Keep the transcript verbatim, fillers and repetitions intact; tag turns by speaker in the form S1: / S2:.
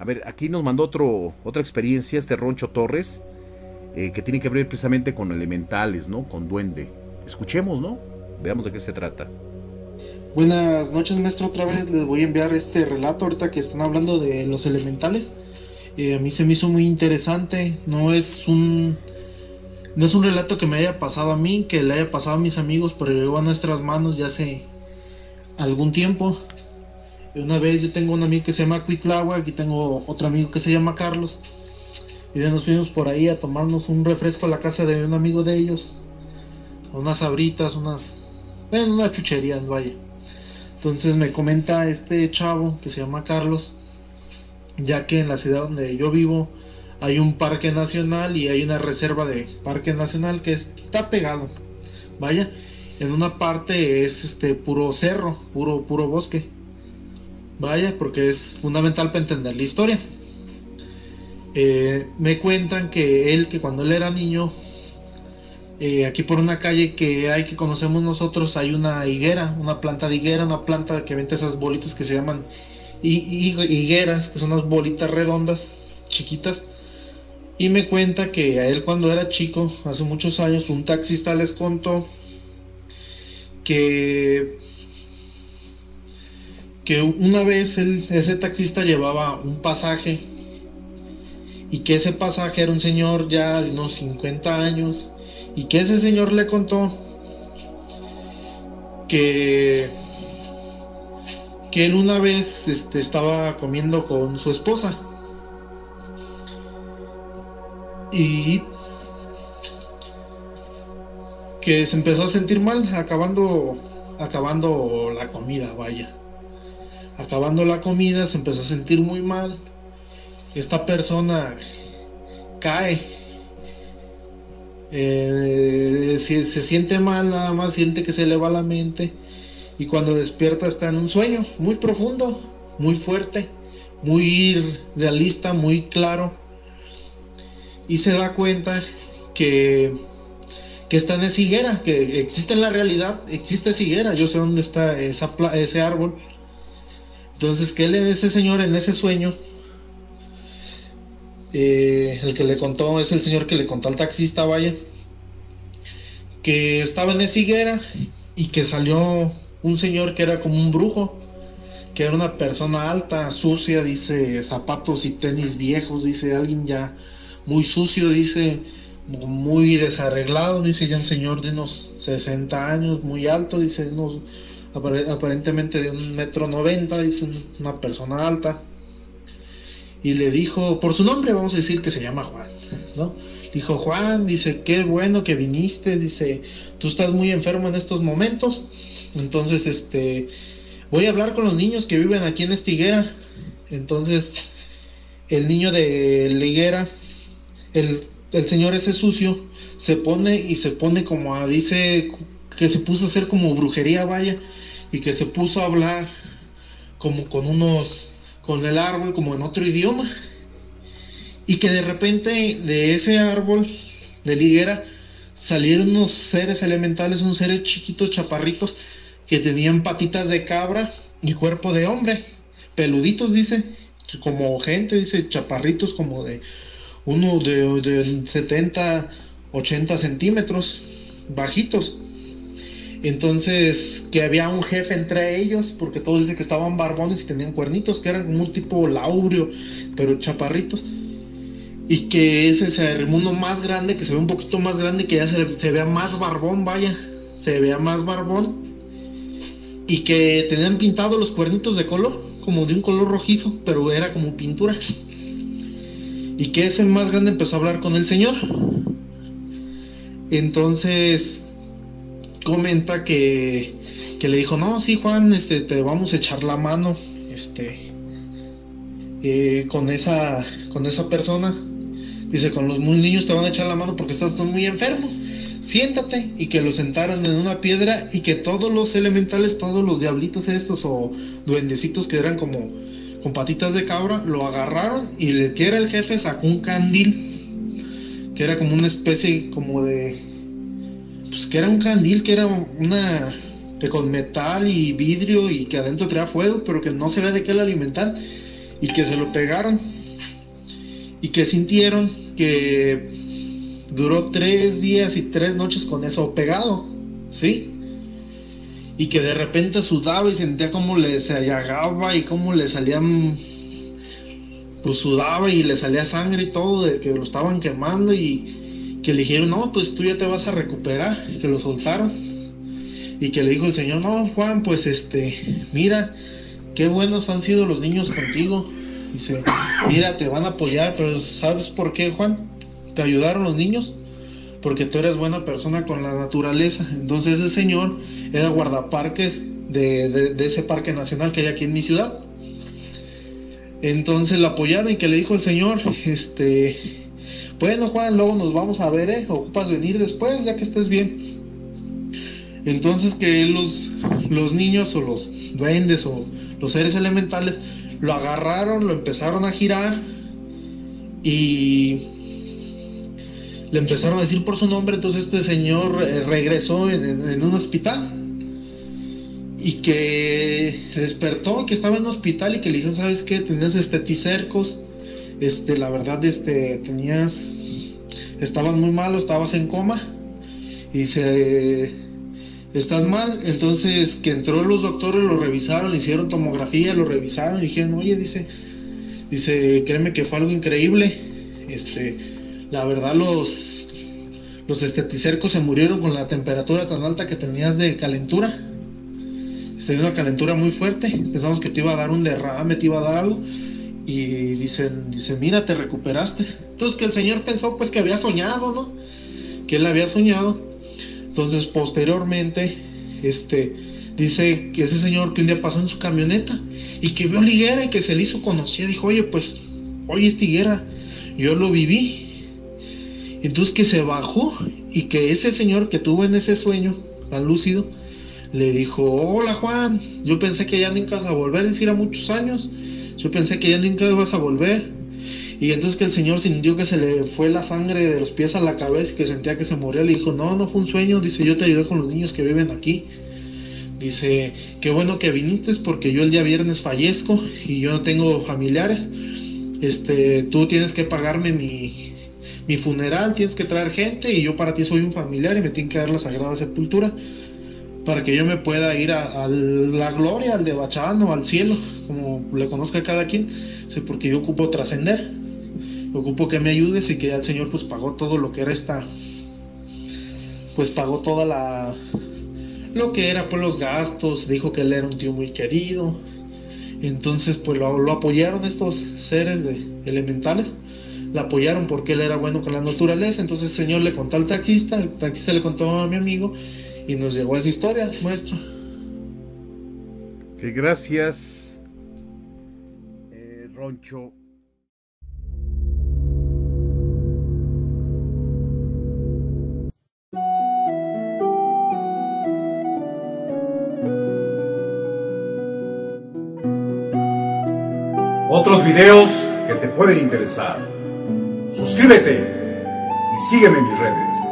S1: ver, aquí nos mandó otro, otra experiencia, este Roncho Torres, eh, que tiene que ver precisamente con elementales, ¿no? Con duende. Escuchemos, ¿no? Veamos de qué se trata.
S2: Buenas noches, maestro. Otra vez les voy a enviar este relato ahorita que están hablando de los elementales. Eh, a mí se me hizo muy interesante. No es un no es un relato que me haya pasado a mí, que le haya pasado a mis amigos, pero llegó a nuestras manos ya hace algún tiempo. Una vez yo tengo un amigo que se llama Cuitlagua, aquí tengo otro amigo que se llama Carlos, y ya nos fuimos por ahí a tomarnos un refresco a la casa de un amigo de ellos, unas sabritas, unas, bueno, una chuchería, vaya. Entonces me comenta este chavo que se llama Carlos, ya que en la ciudad donde yo vivo hay un parque nacional y hay una reserva de parque nacional que está pegado, vaya, en una parte es este puro cerro, puro puro bosque, vaya, porque es fundamental para entender la historia. Eh, me cuentan que él, que cuando él era niño, eh, aquí por una calle que hay que conocemos nosotros, hay una higuera, una planta de higuera, una planta que vende esas bolitas que se llaman higueras, que son unas bolitas redondas, chiquitas. Y me cuenta que a él cuando era chico, hace muchos años, un taxista les contó que que una vez él, ese taxista llevaba un pasaje, y que ese pasaje era un señor ya de unos cincuenta años, y que ese señor le contó que que él una vez este, estaba comiendo con su esposa, y que se empezó a sentir mal acabando acabando la comida, vaya. Acabando la comida se empezó a sentir muy mal. Esta persona cae, eh, se, se siente mal, nada más siente que se le va la mente, y cuando despierta está en un sueño muy profundo, muy fuerte, muy realista, muy claro, y se da cuenta que que está en esa higuera, que existe en la realidad, existe esa higuera, yo sé dónde está esa, ese árbol. Entonces que él, ese señor, en ese sueño, eh, el que le contó es el señor que le contó al taxista, vaya, que estaba en esa higuera y que salió un señor que era como un brujo, que era una persona alta, sucia, dice, zapatos y tenis viejos, dice, alguien ya muy sucio, dice, muy desarreglado, dice, ya un señor de unos sesenta años, muy alto, dice, unos, aparentemente de un metro noventa, dice, una persona alta, y le dijo, por su nombre vamos a decir que se llama Juan, ¿no? Dijo, Juan, dice, qué bueno que viniste, dice, tú estás muy enfermo en estos momentos, entonces este voy a hablar con los niños que viven aquí en esta higuera. Entonces el niño de la higuera, el, el señor ese sucio, se pone y se pone como a, dice que se puso a hacer como brujería, vaya, y que se puso a hablar como con unos, con el árbol, como en otro idioma, y que de repente de ese árbol de la higuera salieron unos seres elementales, unos seres chiquitos, chaparritos, que tenían patitas de cabra y cuerpo de hombre, peluditos, dice, como gente, dice, chaparritos como de uno de, de setenta, ochenta centímetros, bajitos. Entonces, que había un jefe entre ellos, porque todos dicen que estaban barbones y tenían cuernitos, que eran como un tipo laurio, pero chaparritos. Y que ese se arrimó uno más grande, que se ve un poquito más grande, que ya se, se vea más barbón, vaya, se vea más barbón. Y que tenían pintado los cuernitos de color, como de un color rojizo, pero era como pintura. Y que ese más grande empezó a hablar con el señor. Entonces comenta que, que le dijo, no, sí, Juan, este, te vamos a echar la mano, este, eh, con esa, con esa persona. Dice, con los muy niños te van a echar la mano porque estás tú muy enfermo. Siéntate. Y que lo sentaron en una piedra, y que todos los elementales, todos los diablitos estos o duendecitos que eran como con patitas de cabra, lo agarraron, y el que era el jefe sacó un candil, que era como una especie como de, pues que era un candil, que era una, que con metal y vidrio, y que adentro traía fuego, pero que no se ve de qué lo alimentar, y que se lo pegaron, y que sintieron que duró tres días y tres noches con eso pegado, ¿sí? Y que de repente sudaba y sentía como le se allagaba y como le salían, pues sudaba y le salía sangre y todo, de que lo estaban quemando, y que le dijeron, no, pues tú ya te vas a recuperar, y que lo soltaron. Y que le dijo el Señor, no, Juan, pues este, mira, qué buenos han sido los niños contigo. Dice, mira, te van a apoyar, pero ¿sabes por qué, Juan? ¿Te ayudaron los niños? Porque tú eres buena persona con la naturaleza. Entonces ese señor era guardaparques de, de, de ese parque nacional que hay aquí en mi ciudad. Entonces lo apoyaron, y que le dijo el Señor, este, bueno, Juan, luego nos vamos a ver, ¿eh? Ocupas venir después, ya que estés bien. Entonces que los, los niños o los duendes o los seres elementales lo agarraron, lo empezaron a girar y le empezaron a decir por su nombre. Entonces este señor eh, regresó en, en, en un hospital, y que despertó, que estaba en un hospital, y que le dijeron, ¿sabes qué? Tenías esteticercos, este, la verdad, este, tenías, estabas muy malo, estabas en coma, y dice, estás mal. Entonces que entró los doctores, lo revisaron, le hicieron tomografía, lo revisaron y dijeron, oye, dice, dice, créeme que fue algo increíble, este, la verdad los, los esteticercos se murieron con la temperatura tan alta que tenías de calentura. Tenía una calentura muy fuerte, pensamos que te iba a dar un derrame, te iba a dar algo, y dicen, dice, mira, te recuperaste. Entonces que el Señor pensó pues que había soñado, ¿no? Que él había soñado. Entonces posteriormente, este, dice que ese señor que un día pasó en su camioneta y que vio a la higuera y que se le hizo conocida, dijo, oye, pues, oye, esta higuera, yo lo viví. Entonces que se bajó, y que ese señor que tuvo en ese sueño tan lúcido, le dijo, hola Juan, yo pensé que ya nunca ibas a volver, es decir, a muchos años, yo pensé que ya nunca ibas a volver. Y entonces que el señor sintió que se le fue la sangre de los pies a la cabeza y que sentía que se moría. Le dijo, no, no fue un sueño, dice, yo te ayudé con los niños que viven aquí. Dice, qué bueno que viniste, porque yo el día viernes fallezco y yo no tengo familiares. Este, tú tienes que pagarme mi, mi funeral, tienes que traer gente, y yo para ti soy un familiar y me tienen que dar la sagrada sepultura para que yo me pueda ir a, a la gloria, al de Bachano, al cielo, como le conozca a cada quien. Sí, porque yo ocupo trascender, ocupo que me ayudes, y que ya el Señor pues pagó todo lo que era esta, pues pagó toda la, lo que era pues los gastos, dijo que él era un tío muy querido. Entonces pues lo, lo apoyaron estos seres de elementales, lo apoyaron porque él era bueno con la naturaleza. Entonces el Señor le contó al taxista, el taxista le contó a mi amigo, y nos llegó esa historia, maestro.
S1: Que gracias, eh, Roncho. Otros videos que te pueden interesar. Suscríbete y sígueme en mis redes.